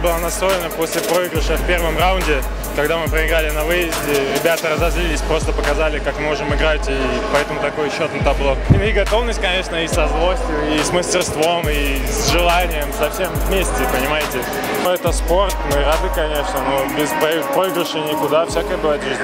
была настроена после проигрыша в первом раунде, когда мы проиграли на выезде. Ребята разозлились, просто показали, как мы можем играть, и поэтому такой счет на табло. И готовность, конечно, и со злостью, и с мастерством, и с желанием, совсем вместе, понимаете. Но это спорт, мы рады, конечно, но без проигрыша никуда, всякое бывает в жизни.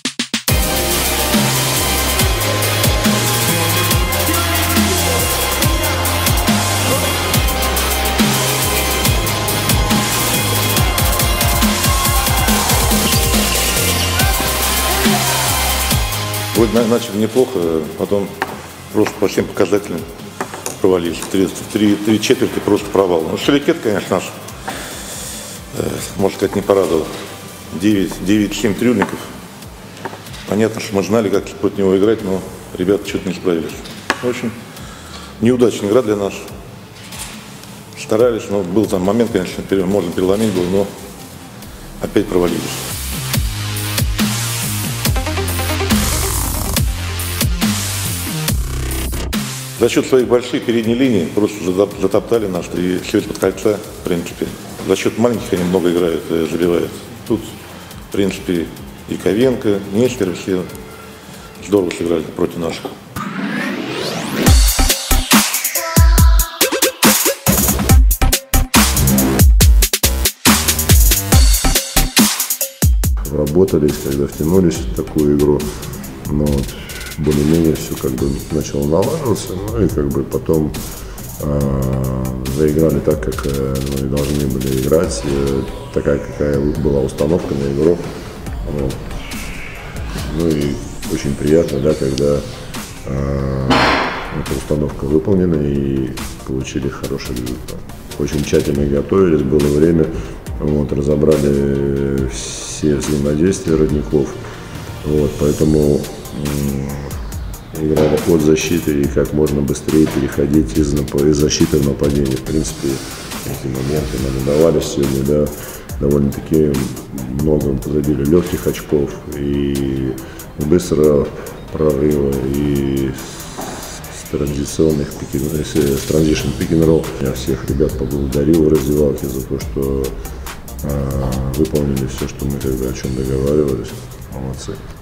Вроде начали неплохо, потом просто по всем показателям провалились. Три четверти просто провал. Ну, Шеликет, конечно, наш, можно сказать, не порадовал. 9-7 трюльников. Понятно, что мы знали, как против него играть, но ребята что-то не справились. В общем, неудачная игра для нас. Старались, но был там момент, конечно, можно переломить было, но опять провалились. За счет своих больших передней линий просто затоптали нас и все из-под кольца, в принципе. За счет маленьких они много играют, забивают. Тут, в принципе, и Ковенко, Нестер, все здорово сыграли против наших. Работались, когда втянулись в такую игру, но вот более-менее все как бы начало налаживаться, ну и как бы потом заиграли так, как мы должны были играть, такая, какая была установка на игру. Вот. Ну и очень приятно, да, когда эта установка выполнена и получили хороший результат. Очень тщательно готовились, было время, вот, разобрали все взаимодействия родников, вот, поэтому играли от защиты и как можно быстрее переходить из защиты в нападение. В принципе, эти моменты нам удавались сегодня, да, довольно-таки много забили легких очков и быстрого прорыва, и с транзиционных с транзишн пик-н-ролл. Я всех ребят поблагодарил в раздевалке за то, что выполнили все, что мы о чем договаривались. Молодцы.